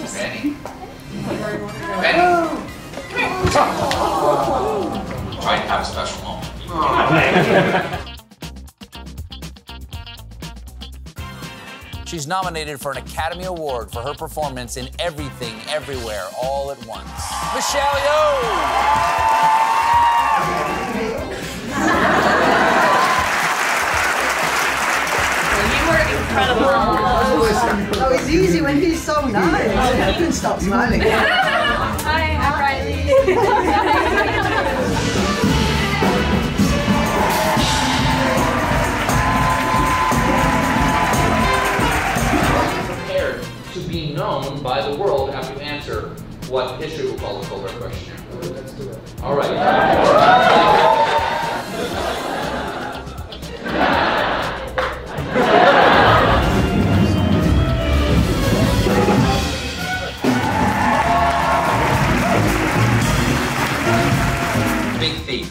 Benny? Benny? Come here. Try to have a special moment. She's nominated for an Academy Award for her performance in Everything, Everywhere, All at Once. Michelle Yeoh! You were incredible. Oh, it's easy when he's so nice. You can stop smiling. Hi, I'm Riley. To be known by the world after you answer what history will call the Colbert Questionnaire. Let's do it. All right. Big thief.